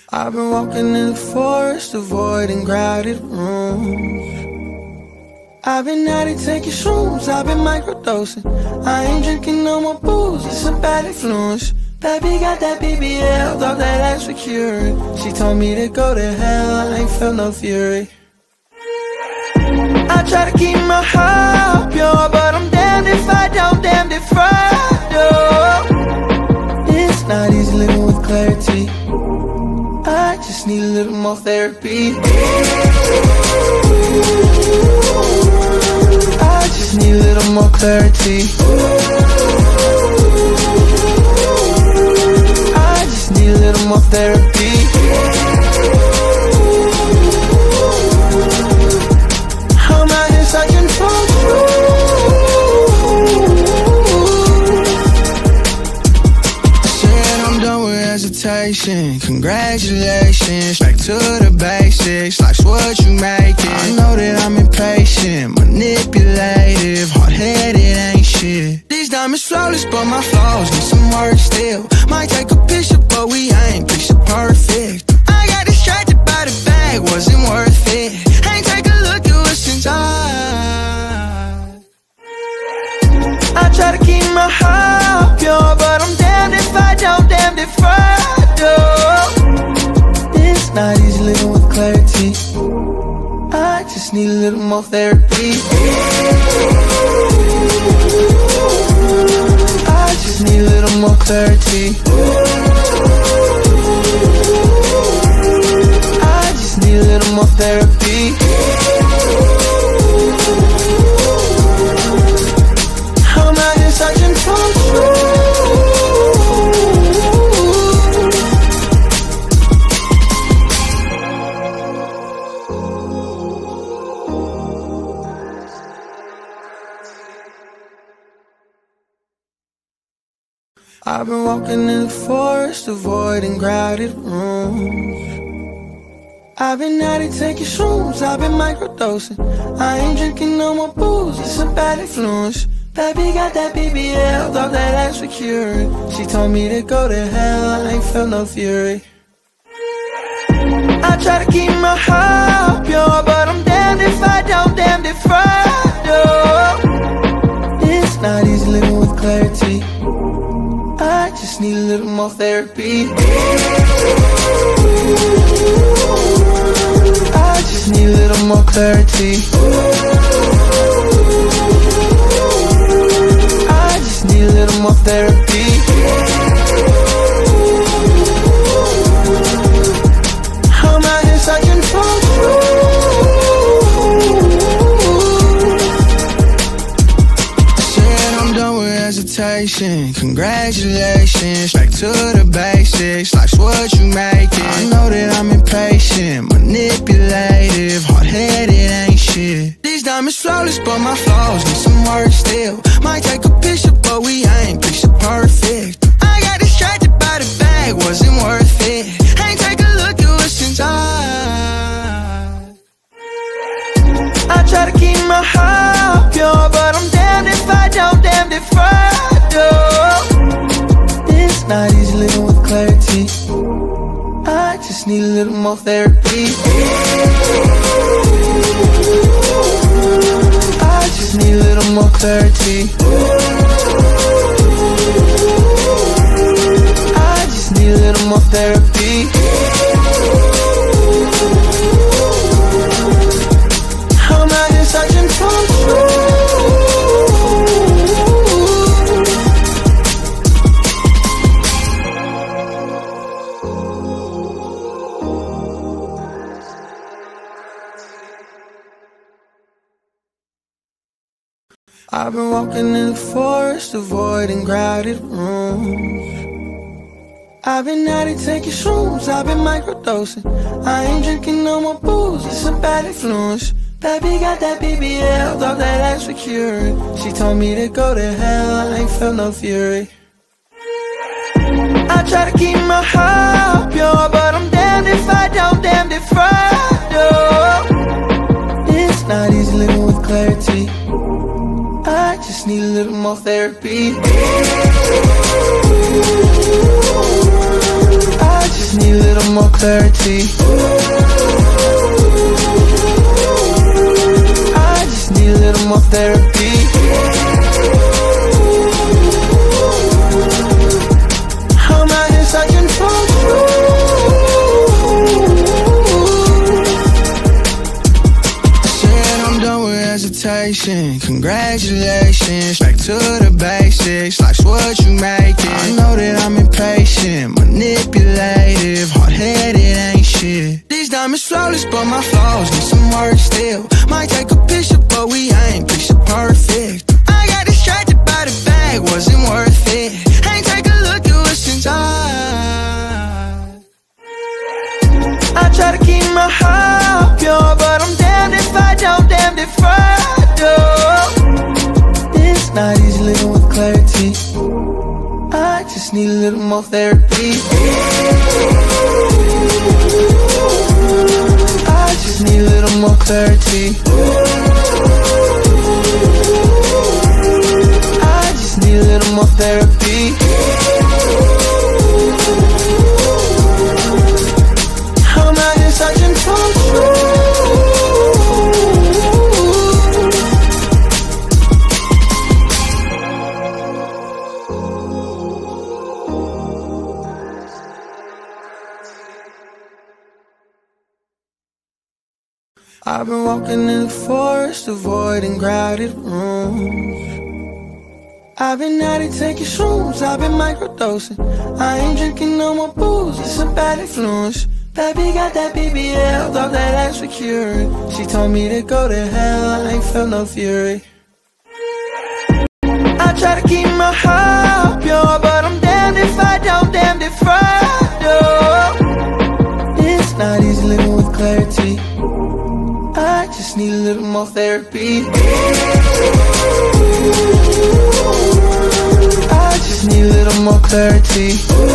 I've been walking in the forest, avoiding crowded rooms. I've been at it taking shrooms, I've been microdosing. I ain't drinking no more booze, it's a bad influence. Baby got that BBL, thought that ass was cured. She told me to go to hell, I ain't felt no fury. I try to keep my heart pure, but I'm damned if I don't, damned if I do. It's not easy living with clarity, I just need a little more therapy. I just need a little more clarity. I just need a little more therapy. I'm out here searching for said I'm done with hesitation. Congratulations, back to the basics. Life's what you make it. I know that I'm impatient, manipulative, hard-headed, ain't shit. These diamonds flawless, but my flaws need some work still. Might take a picture, but we ain't picture perfect. I got distracted by the bag, wasn't worth it. Ain't take a look at what's inside. I try to keep my heart pure, but I'm damned if I don't, damned if I do. It's not easy living with clarity, I just need a little more therapy. I just need a little more clarity. I just need a little more therapy. I'm out here searching for truth. I've been walking in the forest, avoiding crowded rooms. I've been at it taking shrooms, I've been microdosing. I ain't drinking no more booze, it's a bad influence. Baby got that BBL, thought that ass was cured. She told me to go to hell, I ain't felt no fury. I try to keep my heart pure, but I'm damned if I don't, damned if I do. It's not easy living with clarity, I just need a little more therapy. I just need a little more clarity. I just need a little more therapy. I'm out here searching for hesitation. Congratulations, back to the basics. Life's what you make it. I know that I'm impatient, manipulative, hard-headed, ain't shit. These diamonds flawless, but my flaws need some work still. Might take a picture, but we ain't picture perfect. I got distracted by the bag, wasn't worth it. Ain't take a look at what's inside. I try to keep my heart pure, but I'm damned if I don't, damned if I do. It's not easy living with clarity, I just need a little more therapy. I just need a little more clarity. I just need a little more therapy. I'm out here searching for truth. I've been walking in the forest, avoiding crowded rooms. I've been at it taking shrooms, I've been microdosing. I ain't drinking no more booze, it's a bad influence. Baby got that BBL, thought that ass was cured. She told me to go to hell, I ain't felt no fury. I try to keep my heart pure, but I'm damned if I don't, damned if I do. It's not easy living with clarity, I just need a little more therapy. I just need a little little more clarity. I just need a little more therapy. I'm out here searching for said I'm done with hesitation. Congratulations, back to the basics. Life's what you make it. I know that I'm impatient, manipulative, hard-headed, ain't shit. These diamonds flawless, but my flaws need some work still. Might take a picture, but we ain't picture perfect. I got distracted by the bag, wasn't worth it. Ain't take a look at what's inside. I try to keep my heart pure, but I'm damned if I don't, damned if I do. It's not easy living with clarity. I just need a little more therapy. I just need a little more clarity. I just need a little more therapy. I'm out here searching for truth. I've been walking in the forest, avoiding crowded rooms. I've been out here taking shrooms, I've been microdosing. I ain't drinking no more booze, it's a bad influence. Baby got that BBL, thought that ass was cured. She told me to go to hell, I ain't felt no fury. I try to keep my heart pure, but I'm damned if I don't, damned if I do. It's not easy living with clarity. I just need a little more therapy. I just need a little more clarity.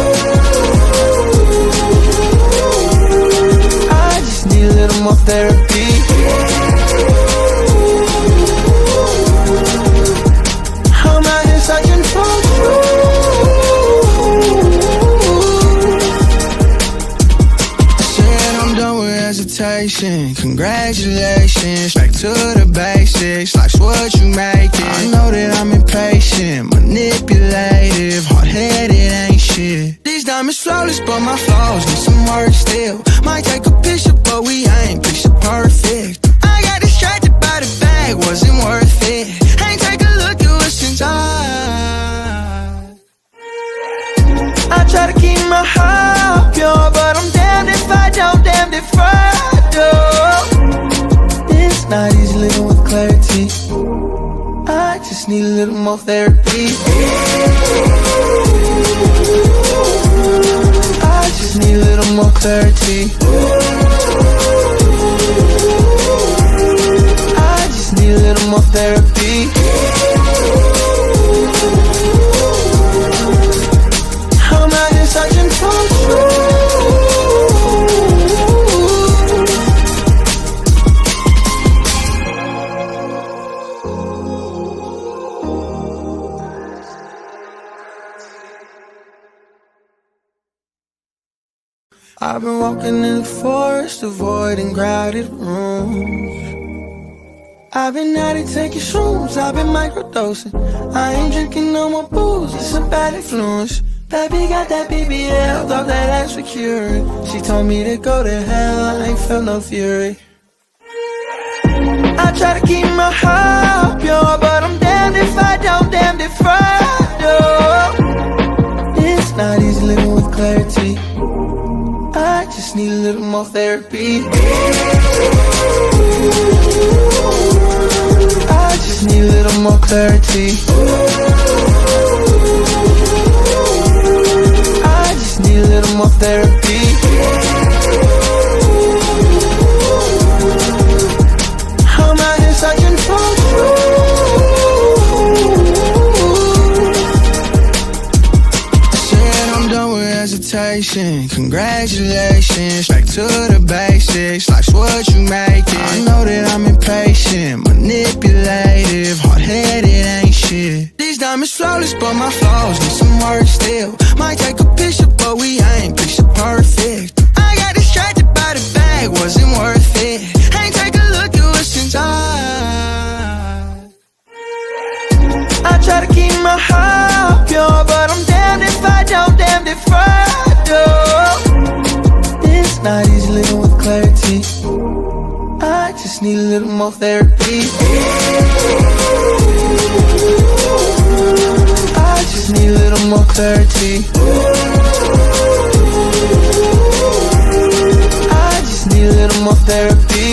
I just need a little more therapy. I'm out here searching for said I'm done with hesitation. Congratulations, back to the basics. Life's what you make it. I know that I'm impatient, manipulative, hard-headed, ain't shit. These diamonds flawless, but my flaws need some work still. Might take a picture, but we ain't picture perfect. I got distracted by the bag, wasn't worth it. Ain't take a look at what's inside. I try to keep my heart pure, but I'm damned if I don't, damned if I do. It's not easy living with clarity. I just need a little more therapy. I just need a little more clarity. I just need a little more therapy. I'm out here searching for truth. I've been walking in the forest, avoiding crowded rooms. I've been out here taking shrooms, I've been microdosing. I ain't drinking no more booze, it's a bad influence. Baby got that BBL, thought that ass was cured. She told me to go to hell, I ain't felt no fury. I try to keep my heart pure, but I'm damned if I don't, damned if I do. It's not easy living with clarity. I just need a little more therapy. I just need a little more clarity. I just need a little more therapy. I'm out here searching for said I'm done with hesitation. Congratulations, back to the basics. Life's what you make it. I know that I'm impatient, manipulative, hard-headed, ain't shit. These diamonds flawless, but my flaws need some work still. Might take a picture, but we ain't picture perfect. I wasn't worth it. Hey, take a look at what's inside. I try to keep my heart pure, but I'm damned if I don't, damned if I do. It's not easy living with clarity. I just need a little more therapy. I just need a little more clarity. I just need a little more therapy.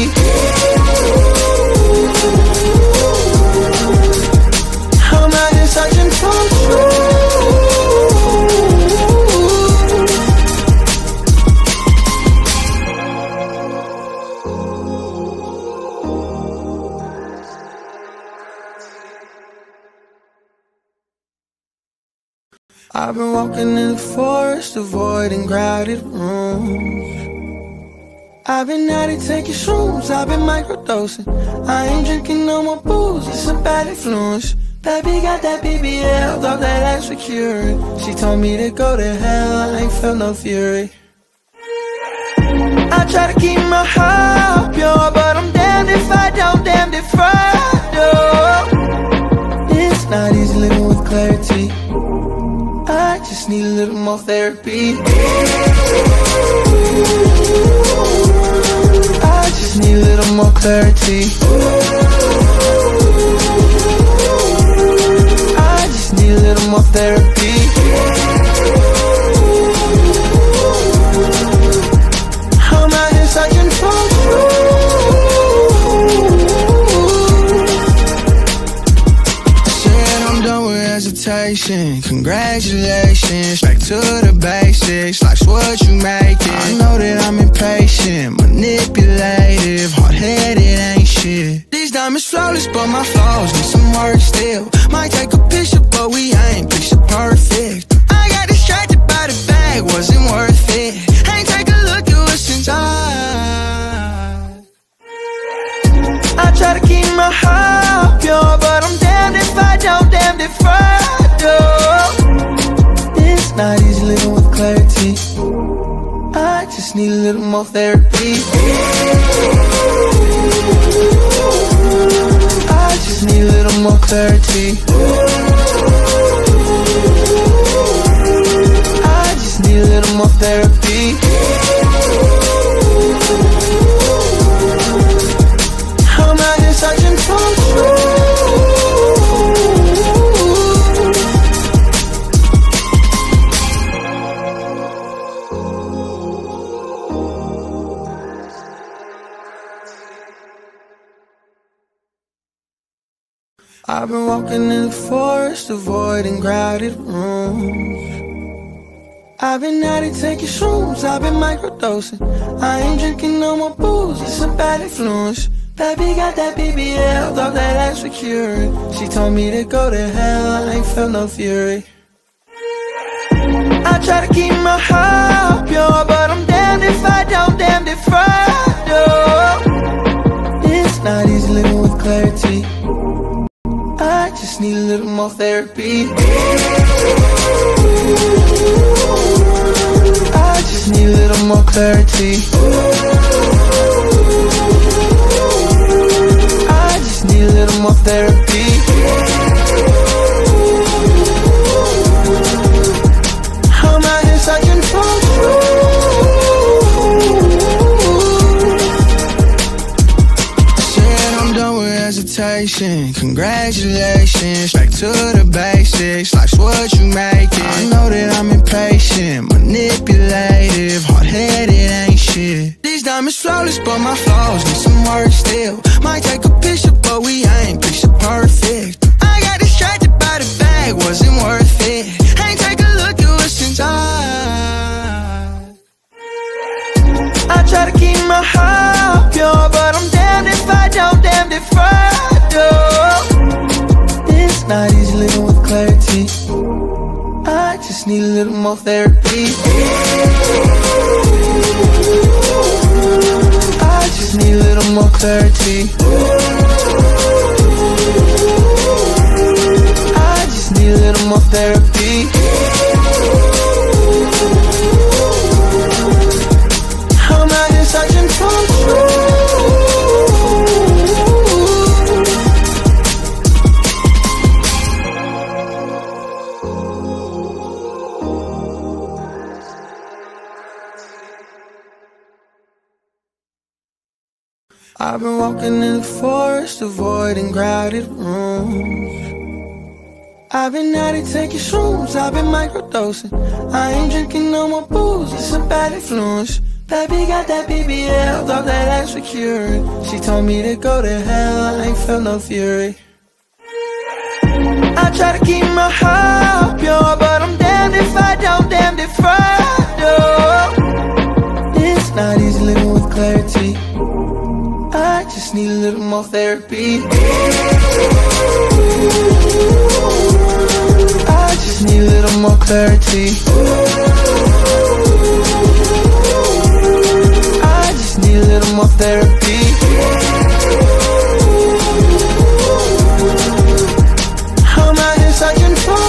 I'm out here searching for I've been walking in the forest, avoiding crowded rooms. I've been at it taking shrooms, I've been microdosing. I ain't drinking no more booze, it's a bad influence. Baby got that BBL, thought that ass would cure it. She told me to go to hell, I ain't felt no fury. I try to keep my heart pure, but I'm damned if I don't, damned if I do. It's not easy living with clarity. I just need a little more therapy. I just need a little more clarity. I just need a little more therapy. I'm out here searching for hesitation, congratulations. Back to the basics, life's what you make it. I know that I'm impatient, manipulative, hard-headed, ain't shit. These diamonds flawless, but my flaws need some work still. Might take a picture, but we ain't picture perfect. I got distracted by the bag, wasn't worth it. Hey, take a look at what's inside. I try to keep my heart pure, but I'm damned if I don't, damned if I do. It's not easy living with clarity. I just need a little more therapy. I just need a little more clarity. I just need a little more therapy. I'm out here searching for I've been walking in the forest, avoiding crowded rooms. I've been at it taking shrooms, I've been microdosing. I ain't drinking no more booze, it's a bad influence. Baby got that BBL, thought that ass would cure it. She told me to go to hell, I ain't felt no fury. I try to keep my heart pure, but I'm damned if I don't, damned if I do. It's not easy living with clarity. I just need a little more therapy. I just need a little more clarity. I just need a little more therapy. I'm out here searching for hesitation, congratulations. Back to the basics, life's what you make it. I know that I'm impatient, manipulative, hard-headed, ain't shit. These diamonds flawless, but my flaws need some work still. Might take a picture, but we ain't picture perfect. I got distracted by the bag, wasn't worth it. Hey, take a look at what's inside. I try to keep my heart pure, but I'm damned if I don't, damned if I do. It's not easy living with clarity. I just need a little more therapy. I just need a little more clarity. I just need a little more therapy. I'm out here searching for I've been walking in the forest, avoiding crowded rooms. I've been out here taking shrooms, I've been microdosing. I ain't drinking no more booze, it's a bad influence. Baby got that BBL, thought that ass was cured. She told me to go to hell, I ain't felt no fury. I try to keep my heart pure, but I'm damned if I don't, damned if I do. It's not easy living with clarity. I just need a little more therapy. I just need a little more clarity. I just need a little more therapy. I'm out here searching for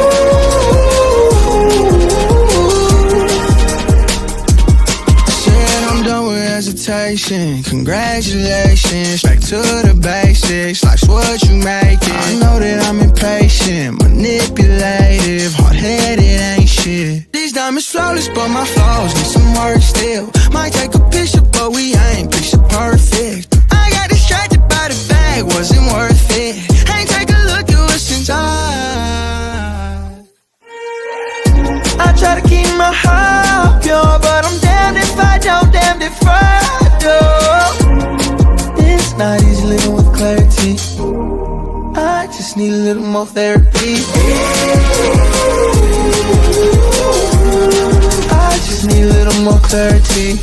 hesitation, congratulations. Back to the basics, life's what you make it. I know that I'm impatient, manipulative, hard-headed, ain't shit. These diamonds flawless, but my flaws need some work still. Might take a picture, but we ain't picture perfect. I got distracted by the bag, wasn't worth it. Ain't take a look at what's inside. I try to keep my heart pure, but I'm damned if I don't, damned if I do. It's not easy living with clarity. I just need a little more therapy. I just need a little more clarity.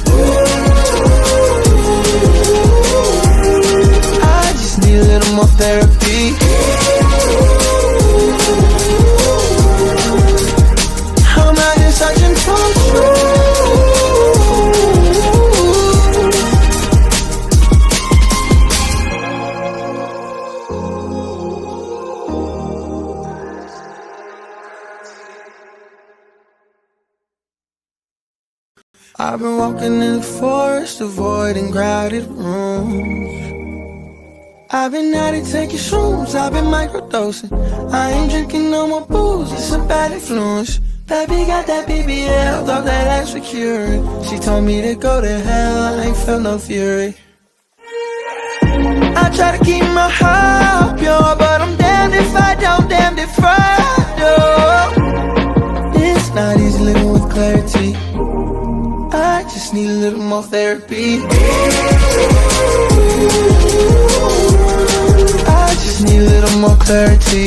I just need a little more therapy. I'm out here searching for truth. I've been walking in the forest, avoiding crowded rooms. I've been out here taking shrooms, I've been microdosing. I ain't drinking no more booze, it's a bad influence. Baby got that BBL, thought that ass was cured. She told me to go to hell, I ain't felt no fury. I try to keep my heart pure, but I'm damned if I don't, damned if I do. It's not easy living with clarity. I just need a little more therapy. I just need a little more clarity.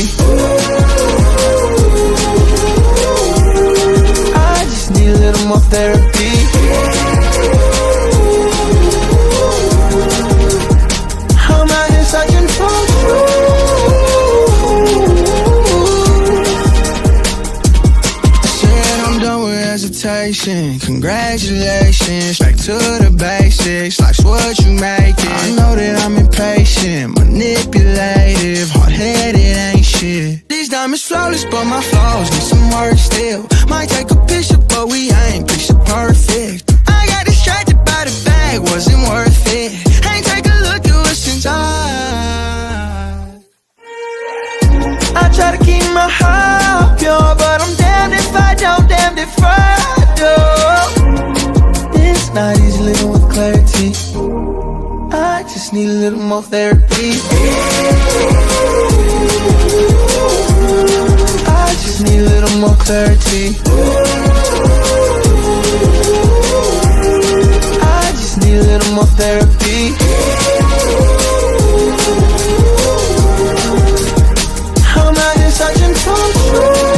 I just need a little more therapy. I'm out here searching for truth. Hesitation, congratulations. Back to the basics, life's what you make it. I know that I'm impatient, manipulative, hard-headed, ain't shit. These diamonds flawless, but my flaws need some work still. Might take a picture, but we ain't picture perfect. I got distracted by the bag, wasn't worth it. Ain't take a look at what's inside. I try to keep my heart pure, but I'm damned if I don't, damned if I do. It's not easy living with clarity. I just need a little more therapy. I just need a little more clarity. I just need a little more therapy. I'm out here searching for truth.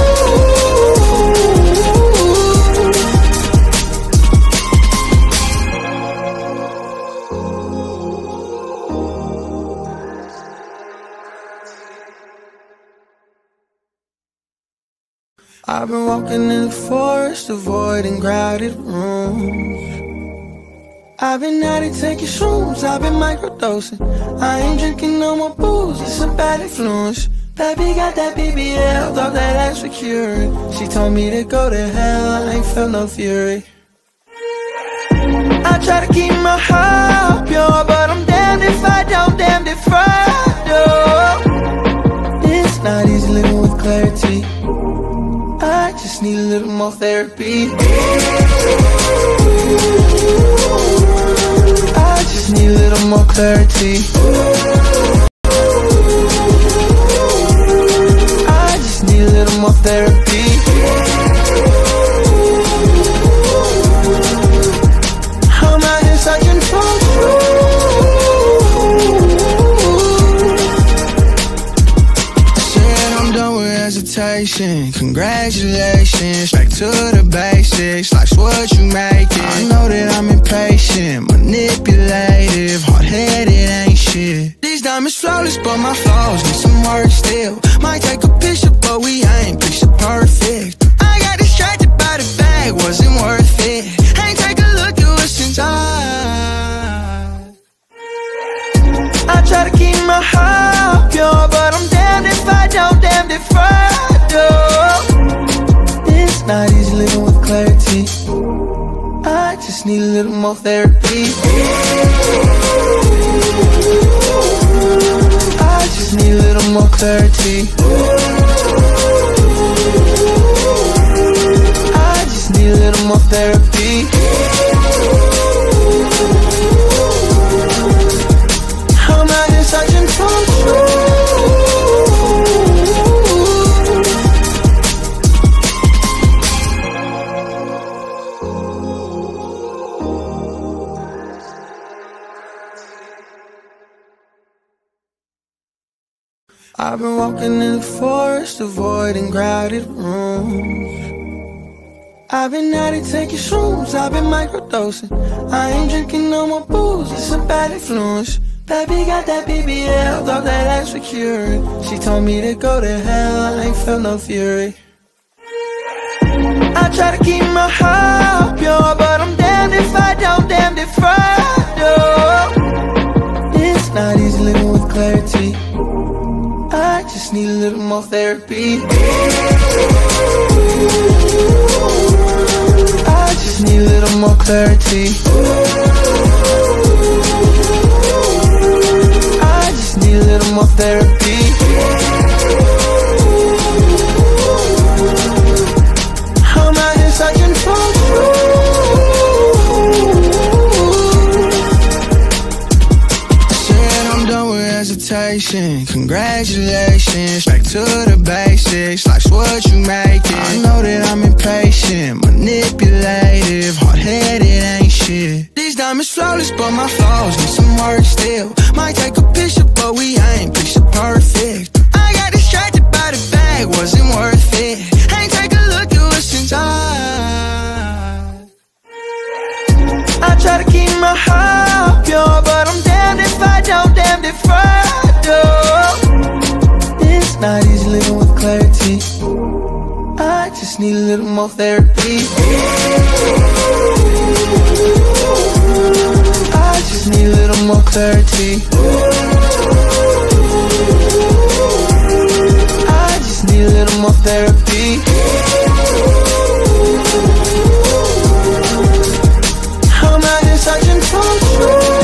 I've been walking in the forest, avoiding crowded rooms. I've been out here taking shrooms, I've been microdosing. I ain't drinking no more booze, it's a bad influence. Baby got that BBL, thought that ass was cured. She told me to go to hell, I ain't felt no fury. I try to keep my heart pure, but I'm damned if I don't, damned if I do. It's not easy living with clarity. I just need a little more therapy. I just need a little more clarity. clarity. I just need a little more therapy. I'm out here searching for hesitation. Congratulations, back to the basics. Life's what you make it. I know that I'm impatient, manipulative, hard-headed, ain't shit. These diamonds flawless, but my flaws need some work still. Might take a picture, but we ain't picture perfect. I got distracted by the bag, wasn't worth it. Ain't take a look at what's inside. I try to keep my heart pure, but I'm damned if I don't, damned if I do. It's not easy living with clarity. I just need a little more therapy. I just need a little more clarity. I just need a little more therapy. I'm out here searching for truth. I've been walking in the forest, avoiding crowded rooms. I've been at it taking shrooms, I've been microdosing. I ain't drinking no more booze, it's a bad influence. Baby got that BBL, thought that ass was cured. She told me to go to hell, I ain't felt no fury. I try to keep my heart pure, but I'm damned if I don't, damned if I do. It's not easy living with clarity. I just need a little more therapy. I just need a little more clarity. I just need a little more therapy. I'm out here searching for hesitation. Congratulations, back to the basics. Life's what you make it. I know that I'm impatient, manipulative, hard-headed, ain't shit. These diamonds flawless, but my flaws need some work still. Might take a picture, but we ain't picture perfect. I got distracted by the bag, wasn't worth it. Ain't take a look at what's inside. I try to keep my heart pure, but I'm damned if I don't, damned if I do. It's not easy living with clarity. I just need a little more therapy. I just need a little more clarity. I just need a little more therapy. I'm out here searching for truth.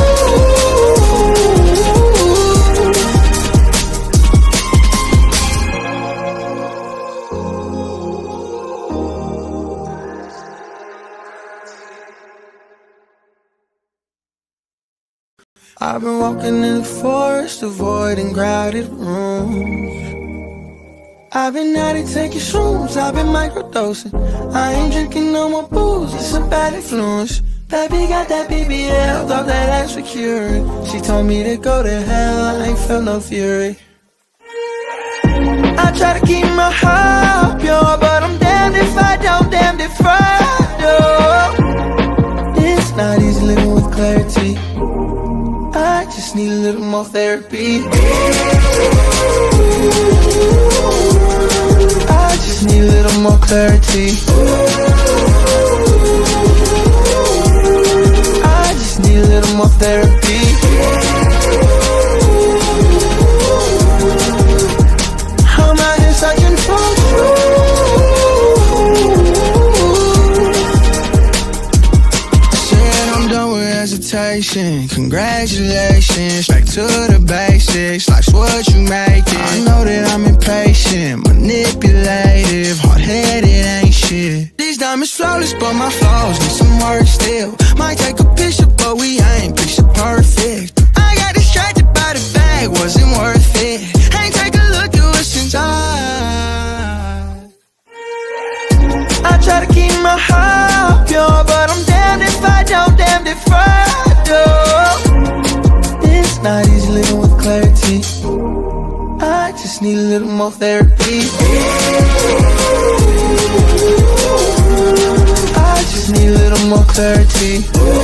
I've been walking in the forest, avoiding crowded rooms. I've been at it taking shrooms, I've been microdosing. I ain't drinking no more booze, it's a bad influence. Baby got that BBL, thought that ass was cured. She told me to go to hell, I ain't felt no fury. I try to keep my heart pure, but I'm damned if I don't, damned if I do. It's not easy living with clarity. I just need a little more therapy. I just need a little more clarity. I just need a little more therapy. I'm out here searching for hesitation. Congratulations, back to the basics. Life's what you make it. I know that I'm impatient, manipulative, hard-headed, ain't shit. These diamonds flawless, but my flaws need some work still. Might take a picture, but we ain't picture perfect. I got need a little more therapy. I just need a little more clarity.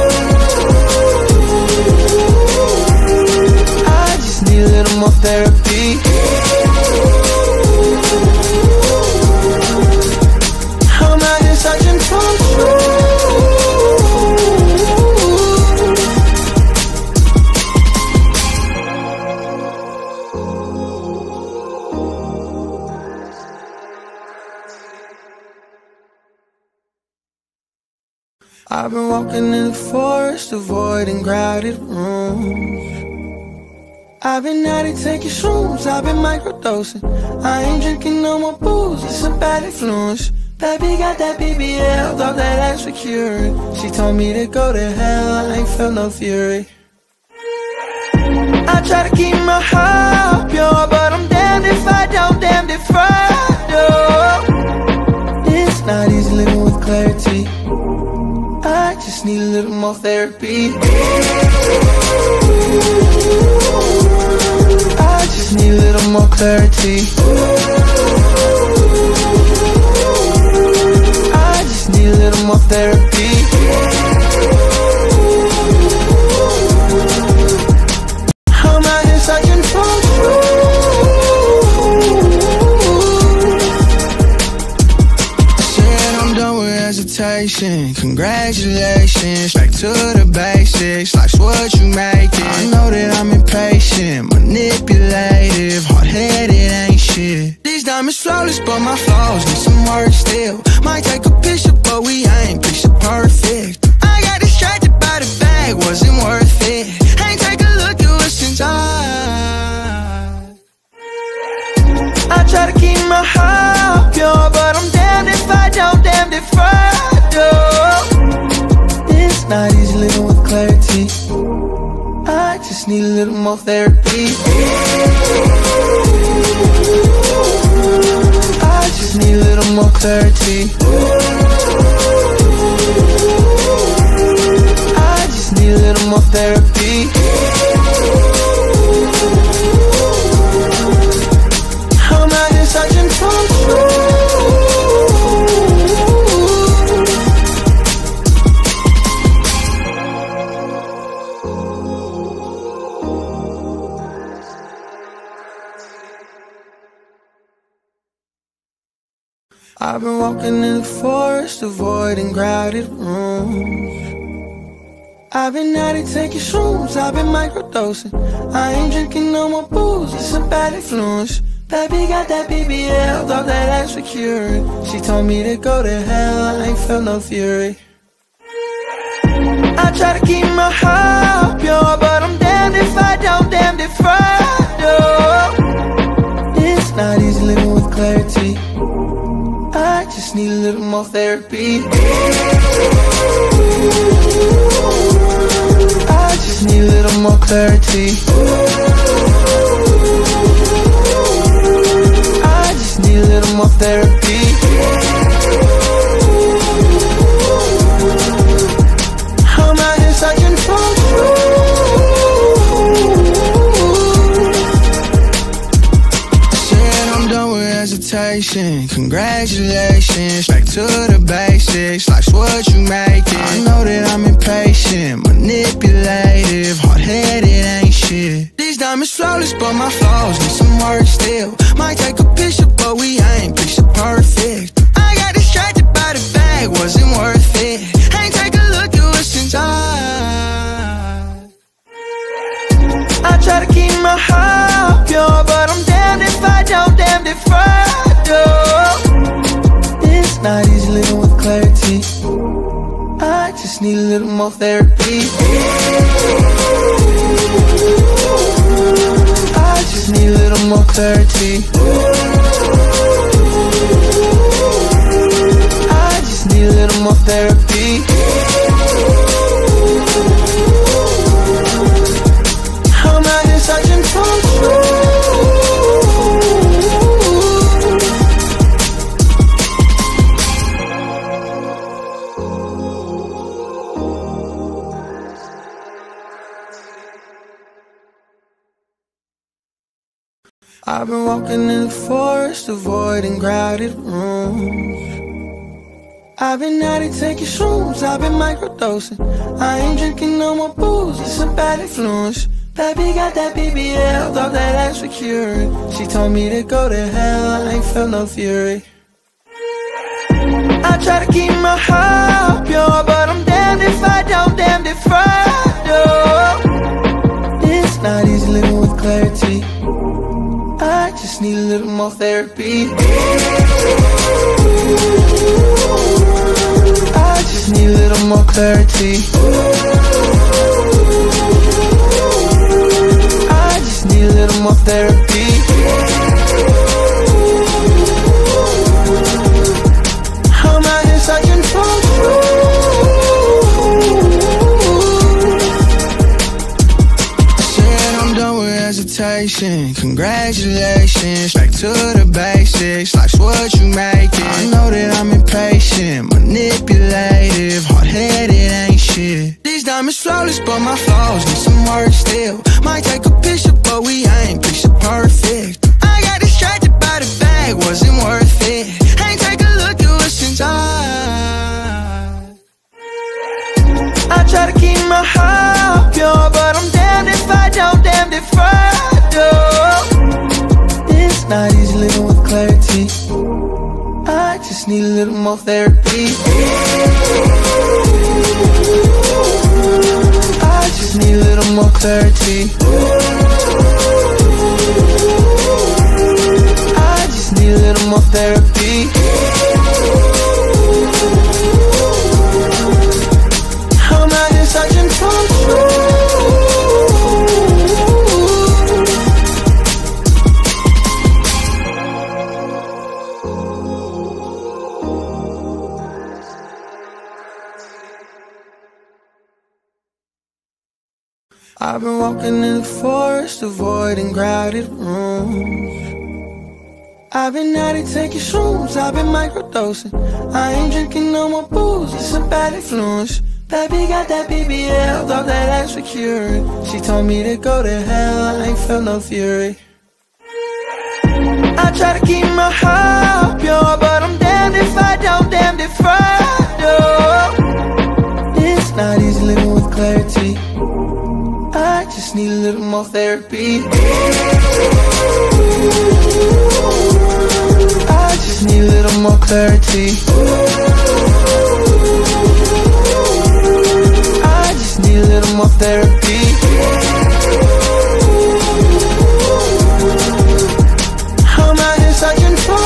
I just need a little more therapy. I'm out here searching for truth. I've been walking in the forest, avoiding crowded rooms. I've been at it taking shrooms, I've been microdosing. I ain't drinking no more booze, it's a bad influence. Baby got that BBL, thought that ass was cured. She told me to go to hell, I ain't felt no fury. I try to keep my heart pure, but I'm damned if I don't, damned if I do. It's not easy living with clarity. I just need a little more therapy. I just need a little more clarity. I just need a little more therapy. I'm out here searching for truth. Congratulations, back to the basics. Life's what you make it. I know that I'm impatient, manipulative, hard-headed, ain't shit. These diamonds flawless, but my flaws need some work still. Might take a picture, but we ain't picture perfect. I got distracted by the bag, wasn't worth it. Ain't take a look at what's inside. I try to keep my heart pure, but I'm damned if I don't, damned if I do. It's not easy living with clarity. I just need a little more therapy. I just need a little more clarity. I just need a little more therapy. I'm out here searching for truth. I've been walking in the forest, avoiding crowded rooms. I've been at it taking shrooms, I've been microdosing. I ain't drinking no more booze, it's a bad influence. Baby got that BBL, thought that ass was cured. She told me to go to hell, I ain't felt no fury. I try to keep my heart pure, but I'm damned if I don't, damned if I do. It's not easy living with clarity. I just need a little more therapy. I just need a little more clarity. I just need a little more therapy. I'm out here searching for truth. Congratulations, back to the basics. Life's what you make it. I know that I'm impatient, manipulative, hard-headed, ain't shit. These diamonds flawless, but my flaws need some work still. Might take a picture, but we ain't picture perfect. I got distracted by the bag, wasn't worth it. Ain't take a look at what's inside. I try to keep my heart pure, but I'm damned if I don't, damned if I do. It's not easy living with clarity. I just need a little more therapy. I just need a little more clarity. I just need a little more therapy. I'm out here searching for truth. I've been walking in the forest, avoiding crowded rooms. I've been out here taking shrooms, I've been microdosing. I ain't drinking no more booze, it's a bad influence. Baby got that BBL, thought that ass would cure it. She told me to go to hell, I ain't felt no fury. I try to keep my heart pure, but I'm damned if I don't, damned if I do. It's not easy living with clarity, I just need a little more therapy. I just need a little more clarity. I just need a little more therapy. I'm out here searching for said I'm done with hesitation. Congratulations, back to the basics. Life's what you make it. I know that I'm impatient, manipulative, hard-headed, ain't shit. These diamonds flawless, but my flaws need some work still. Might take a picture, but we ain't picture perfect. I got distracted by the bag, wasn't worth it. Ain't take a look at what's inside. I try to keep my heart pure, but I'm damned if I don't, damned if I do. It's not easy living with clarity, I just need a little more therapy. I just need a little more clarity. I just need a little more therapy. I'm out here searching for truth. I've been walking in the forest, avoiding crowded rooms. I've been out here taking shrooms, I've been microdosing. I ain't drinking no more booze, it's a bad influence. Baby got that BBL, thought that ass would cure it. She told me to go to hell, I ain't felt no fury. I try to keep my heart pure, but I'm damned if I don't, damned if I do. It's not easy living with clarity, I just need a little more therapy. I just need a little more clarity. I just need a little more therapy. I'm out here searching for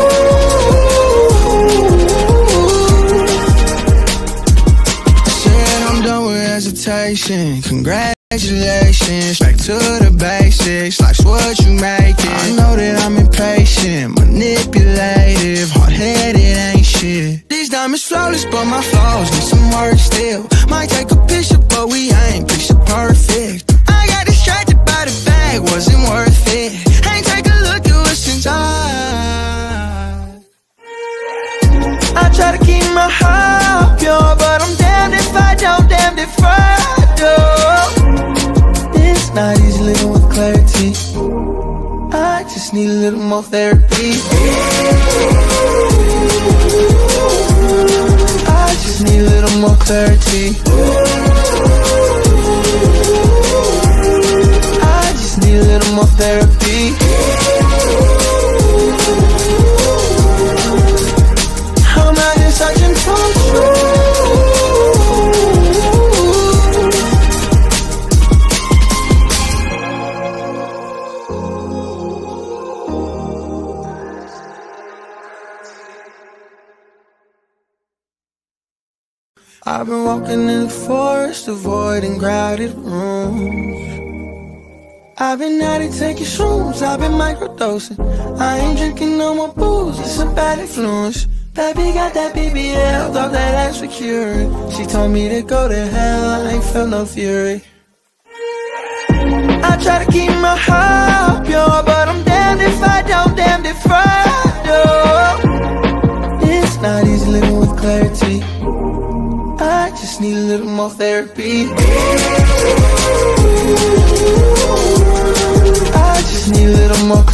truth. Said I'm done with hesitation. Congratulations, back to the basics. Life's what you make it. I know that I'm impatient, manipulative, hard-headed, ain't shit. These diamonds flawless, but my flaws need some work still. Might take a picture, but we ain't picture perfect. I got distracted by the bag, wasn't worth it. Ain't take a look at what's inside. I try to keep my heart pure, but I'm damned if I don't, damned if I do. It's not easy living with clarity, I just need a little more therapy. I just need a little more clarity. I just need a little more therapy. I'm out here searching for truth. I've been walking in the forest, avoiding crowded rooms. I've been out here taking shrooms, I've been microdosing. I ain't drinking no more booze, it's a bad influence. Baby got that BBL, thought that ass would cure it. She told me to go to hell, I ain't felt no fury. I try to keep my heart pure, but I'm damned if I don't, damned if I do. It's not easy living with clarity, I just need a little more therapy. I just need a little more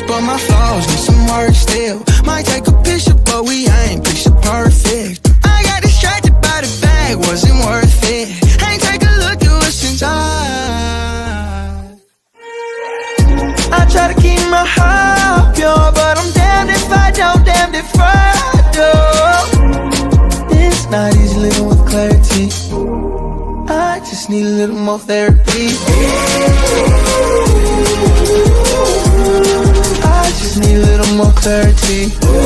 flawless, but my flaws need some work still. Might take a picture, but we ain't picture perfect. I got distracted by the bag, wasn't worth it. Ain't take a look at what's inside. I try to keep my heart pure, but I'm damned if I don't, damned if I do. It's not easy living with clarity. I just need a little more therapy. I just need a little more clarity.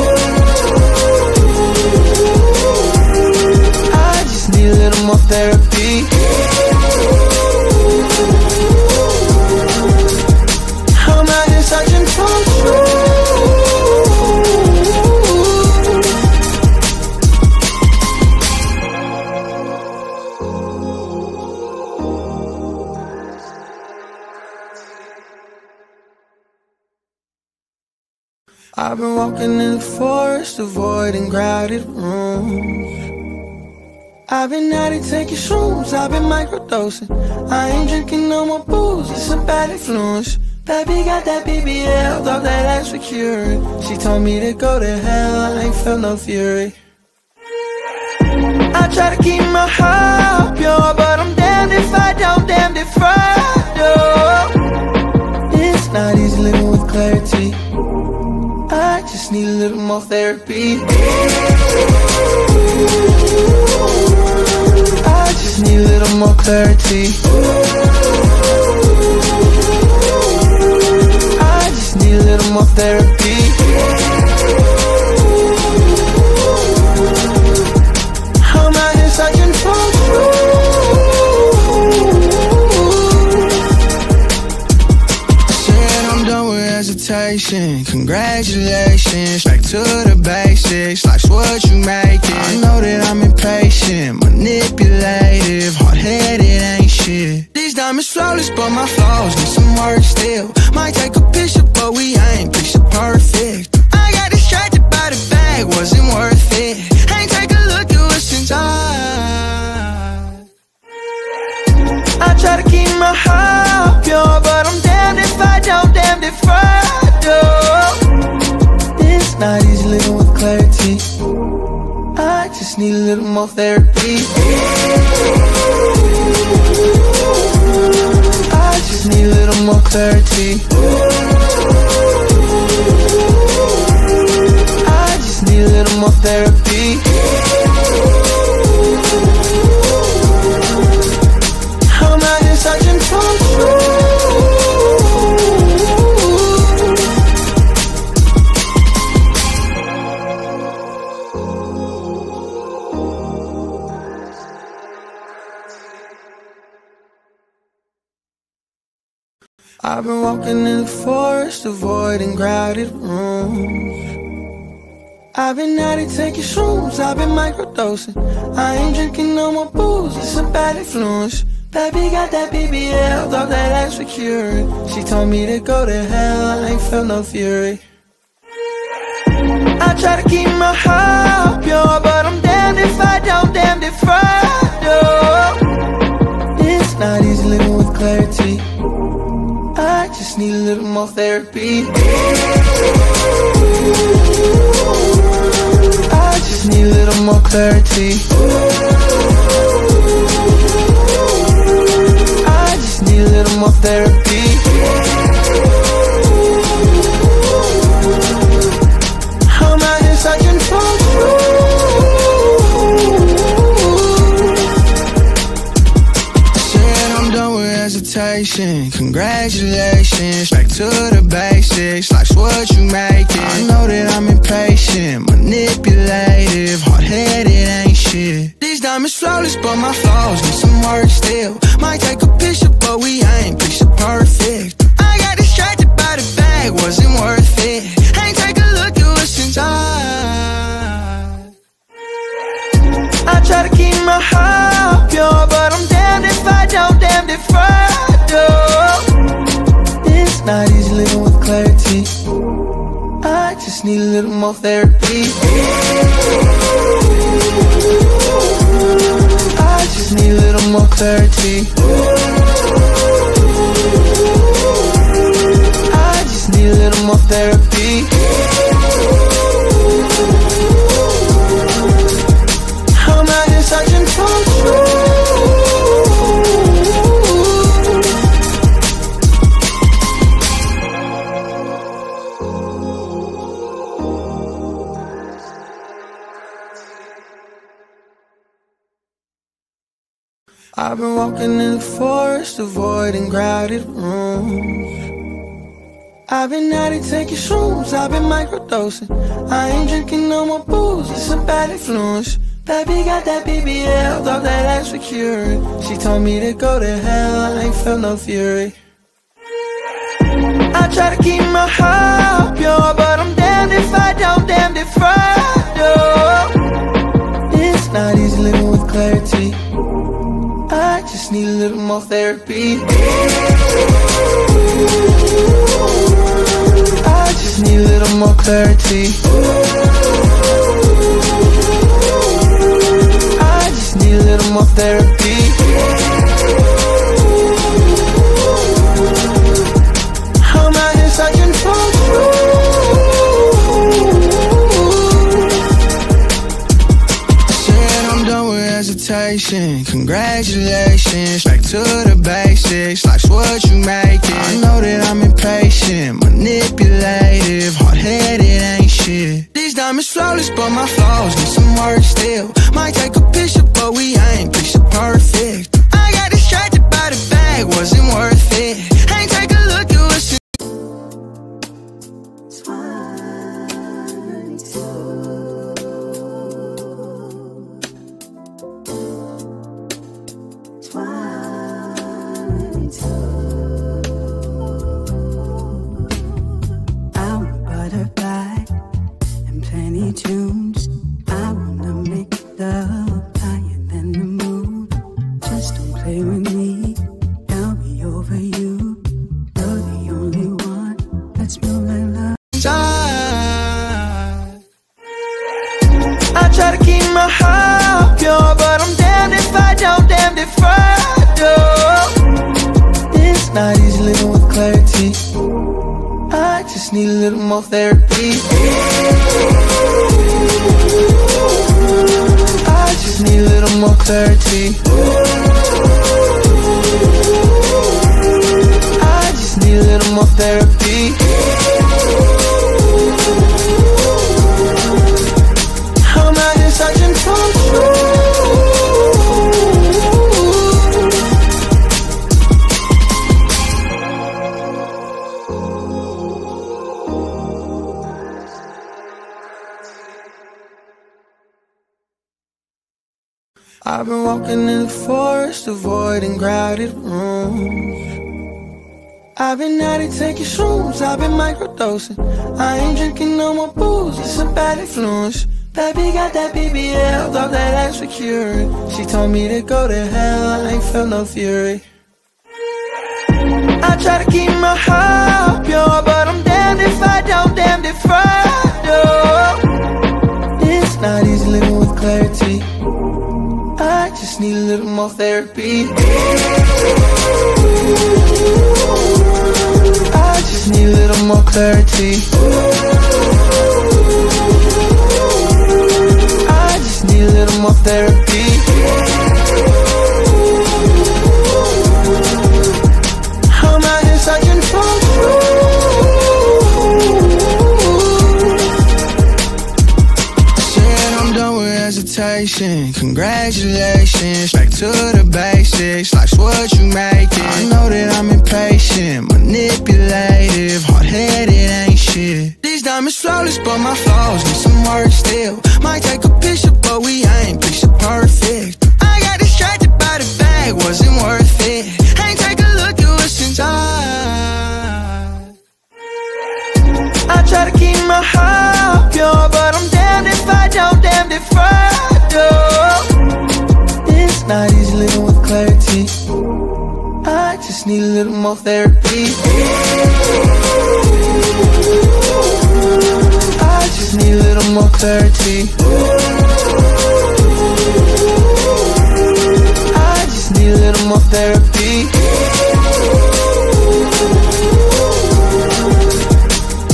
I just need a little more therapy. I'm out here searching for truth. I've been walking in the forest, avoiding crowded rooms. I've been out here taking shrooms, I've been microdosing. I ain't drinking no more booze, it's a bad influence. Baby got that BBL, thought that ass was cured. She told me to go to hell, I ain't felt no fury. I try to keep my heart pure, but I'm damned if I don't, damned if I do. It's not easy living with clarity. I just need a little more therapy. I just need a little more clarity. I just need a little more therapy. I'm out here searching for hesitation, congratulations. Back to the basics, life's what you make it. I know that I'm impatient, manipulative, hard-headed, ain't shit. These diamonds flawless, but my flaws need some work still. Might take a picture, but we ain't picture perfect. I got distracted by the bag, wasn't worth it. Ain't take a look at what's inside. I try to keep my heart pure, but I'm damned if I don't, damned if I do. It's not easy living with clarity. I just need a little more therapy. I just need a little more clarity. I just need a little more therapy. I'm out here searching for truth. I've been walking in the forest, avoiding crowded rooms. I've been out here taking shrooms, I've been microdosing. I ain't drinking no more booze, it's a bad influence. Baby got that BBL, thought that ass was cured. She told me to go to hell, I ain't felt no fury. I try to keep my heart pure, but I'm damned if I don't, damned if I do. It's not easy living with clarity. I just need a little more therapy. I just need a little more clarity. I just need a little more therapy. I'm out here searching for truth. Hesitation, congratulations. Back to the basics, life's what you make it. I know that I'm impatient, manipulative, hard-headed, ain't shit. These diamonds flawless, but my flaws need some work still. Might take a picture, but we ain't picture perfect. I got distracted by the bag, wasn't worth it. Ain't take a look at what's inside. I try to keep my heart pure, but I'm damned if I don't, damned if I do. It's not easy living with clarity. I just need a little more therapy. I just need a little more clarity. I just need a little little more therapy. I'm out here searching for truth. I've been walking in the forest, avoiding crowded rooms. I've been at it taking shrooms, I've been microdosing. I ain't drinking no more booze, it's a bad influence. Baby got that BBL, thought that ass was cured. She told me to go to hell, I ain't felt no fury. I try to keep my heart pure, but I'm damned if I don't, damned if I do. It's not easy living with clarity. I just need a little more therapy. I just need a little more clarity. I just need a little more therapy. I'm out here searching for hesitation, congratulations. Back to the basics, life's what you make it. I know that I'm impatient, manipulative, hard-headed, ain't shit. These diamonds flawless, but my flaws need some work still. Might take a picture, but we ain't picture perfect. I got distracted by the bag, wasn't worth it. Ain't take a look at what's in. Tunes. I wanna make love higher than the moon. Just don't play with me, I'll be over you. You're the only one that's moving love. I try to keep my heart pure, but I'm damned if I don't, damned if I do. It's not easy living with clarity. I just need a little more therapy. I just need a little more clarity. I just need a little more therapy. I'm out here searching for truth. I've been walking in the forest, avoiding crowded rooms. I've been at it taking shrooms, I've been microdosing. I ain't drinking no more booze, it's a bad influence. Baby got that BBL, thought that ass was cured. She told me to go to hell, I ain't felt no fury. I try to keep my heart pure, but I'm damned if I don't, damned if I do. It's not easy living with clarity. I just need a little more therapy. I just need a little more clarity. I just need a little more therapy. I'm out here searching for truth. Said I'm done with hesitation, congratulations. Back to the basics, life's what you make it. I know that I'm impatient, manipulative, hard-headed, ain't shit. These diamonds flawless, but my flaws need some work still. Might take a picture, but we ain't picture perfect. I got distracted by the bag, wasn't worth it. Ain't take a look at what's inside. I try to keep my heart pure, but I'm damned if I don't, damned if I do. It's not easy living with clarity. I just need a little more therapy. I just need a little more clarity. I just need a little more therapy.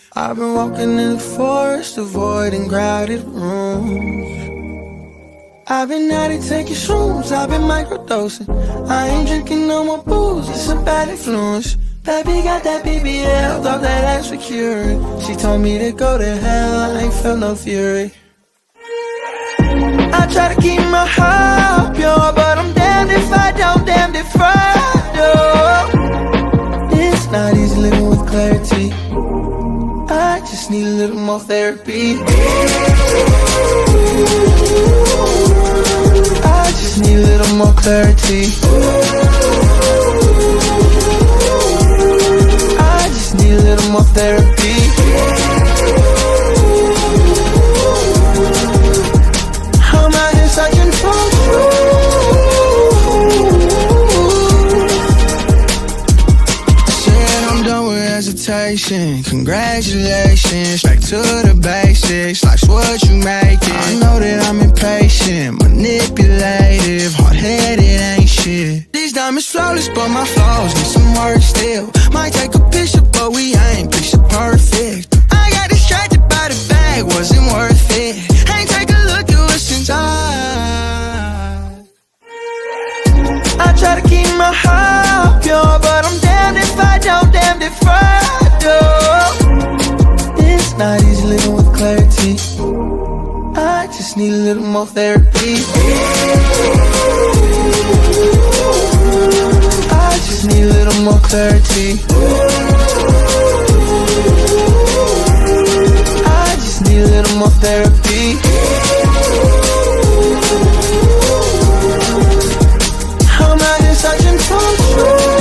I've been walking in the forest, avoiding crowded rooms. I've been out here taking shrooms, I've been microdosing. I ain't drinking no more booze, it's a bad influence. Baby got that BBL, thought that ass was cured. She told me to go to hell, I ain't felt no fury. I try to keep my heart pure, but I'm damned if I don't, damned if I do. It's not easy living with clarity. I just need a little more therapy. I just need a little more clarity. I just need a little more therapy. I'm out here searching for hesitation, congratulations. Back to the basics, life's what you make it. I know that I'm impatient, manipulative, hard-headed, ain't shit. These diamonds flawless, but my flaws need some work still. Might take a picture, but we ain't picture perfect. I got distracted by the bag, wasn't worth it. Ain't take a look at what's inside. I try to keep my heart pure, but I'm damned if I don't, damned if I do. It's not easy living with clarity. I just need a little more therapy. I just need a little more clarity. I just need a little more therapy. I'm out here searching for truth.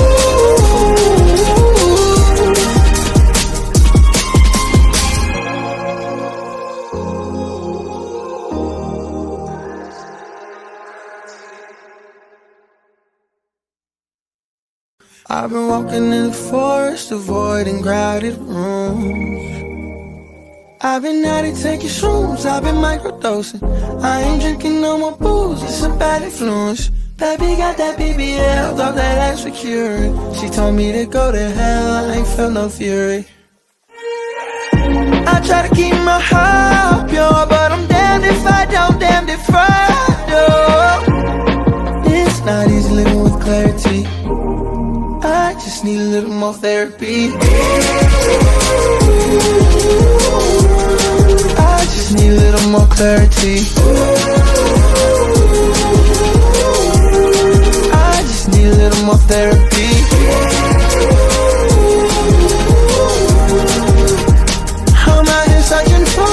I've been walking in the forest, avoiding crowded rooms. I've been out here taking shrooms, I've been microdosing. I ain't drinking no more booze, it's a bad influence. Baby got that BBL, thought that ass was cured. She told me to go to hell, I ain't felt no fury. I try to keep my heart pure, but I'm damned if I don't, damned if I do. It's not easy living with clarity. I just need a little more therapy. I just need a little more clarity. I just need a little more therapy. I'm out here searching for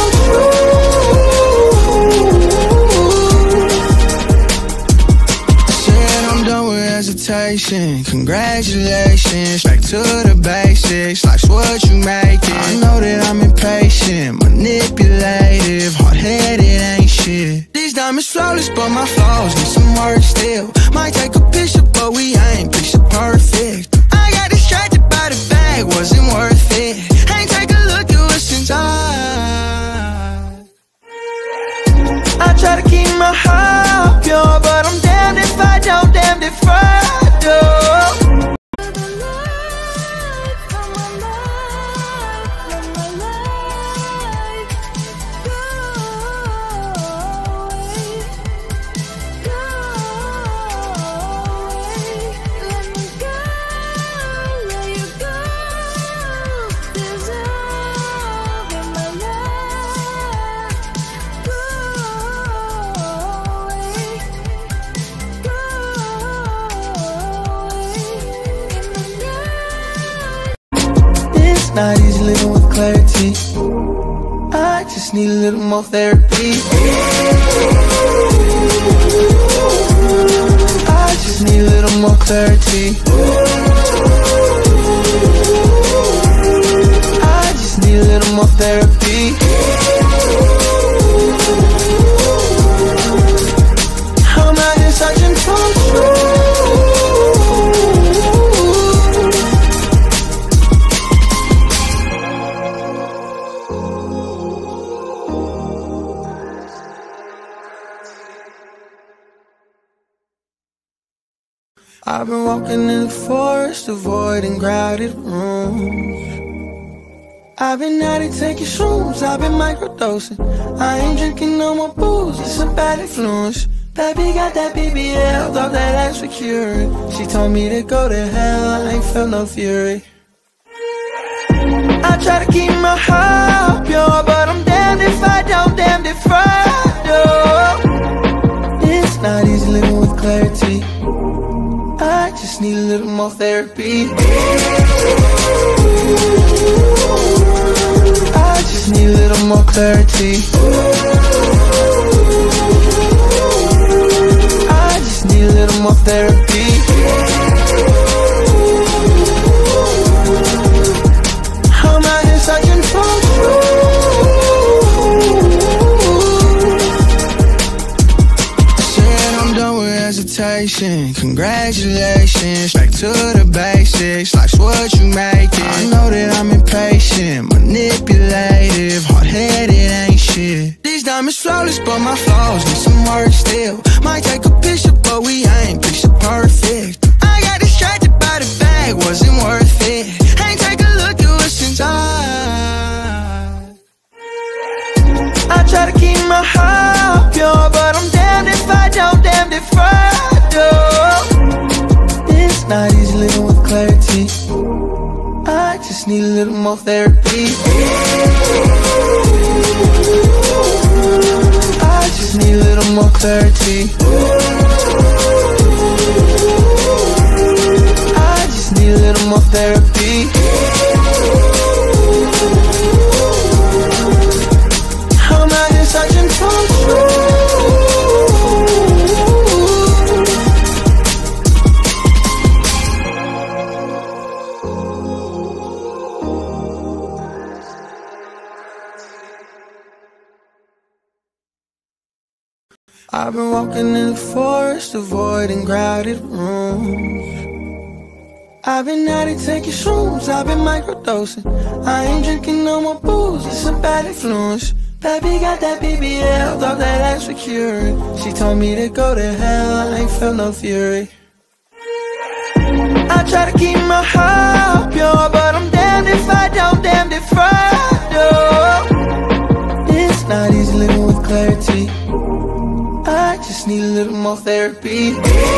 hesitation, congratulations. Back to the basics, life's what you make it. I know that I'm impatient, manipulative, hard-headed, ain't shit. These diamonds flawless, but my flaws need some work still. Might take a picture, but we ain't picture perfect. I got distracted by the bag, wasn't worth it. Ain't take a look at what's inside. I try to keep my heart pure, but I'm damned if I don't, damned if I do. Not easy living with clarity. I just need a little more therapy. I just need a little more clarity. I just need a little more therapy. I'm out here searching for truth. I've been walking in the forest, avoiding crowded rooms. I've been out here taking shrooms, I've been microdosing. I ain't drinking no more booze, it's a bad influence. Baby got that BBL, thought that ass was cured. She told me to go to hell, I ain't felt no fury. I try to keep my heart pure, but I'm damned if I don't, damned if I do. It's not easy living with clarity. I just need a little more therapy. I just need a little more clarity. I just need a little more therapy. I'm out here searching for hesitation, congratulations. Back to the basics, life's what you make it. I know that I'm impatient, manipulative, hard-headed, ain't shit. These diamonds flawless, but my flaws need some work still. Might take a picture, but we ain't picture perfect. I got distracted by the bag, wasn't worth it. Ain't take a look at what's inside. I try to keep my heart pure, but I'm damned if I don't, damned if I do. It's not easy living with clarity. I just need a little more therapy. I just need a little more clarity. I just need a little more therapy. I'm out here searching for truth. I've been walking in the forest, avoiding crowded rooms. I've been out here taking shrooms, I've been microdosing. I ain't drinking no more booze, it's a bad influence. Baby got that BBL, thought that ass was cured. She told me to go to hell, I ain't felt no fury. I try to keep my heart pure, but I'm damned if I don't, damned if I do. It's not easy living with clarity. I just need a little more therapy.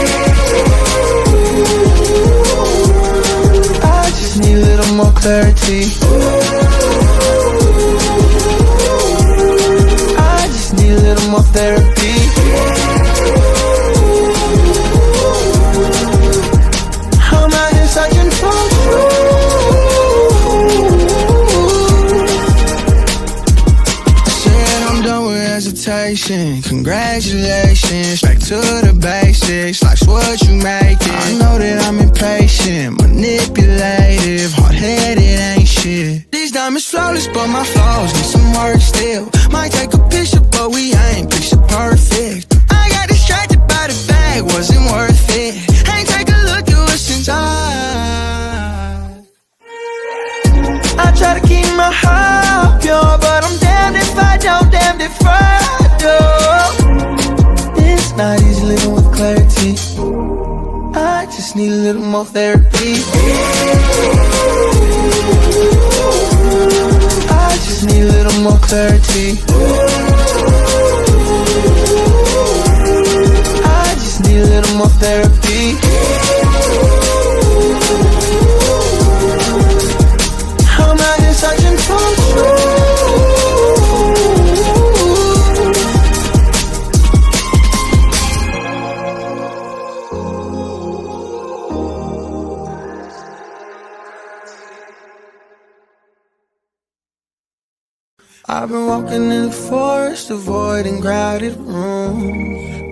I just need a little more clarity. I just need a little more therapy. I'm out here searching for truth. Said I'm done with hesitation, congratulations. Back to the basics, life's what you make it. I know that I'm impatient, manipulative, hard-headed, ain't shit. These diamonds flawless, but my flaws need some work still. Might take a picture, but we ain't picture perfect. I got distracted by the bag, wasn't worth it. Ain't take a look at what's inside. I try to keep my heart pure, but I'm damned if I don't, damned if I do. It's not easy living with clarity. I just need a little more therapy. I just need a little more clarity. I just need a little more therapy. I'm out here searching for truth. I've been walking in the forest, avoiding crowded rooms.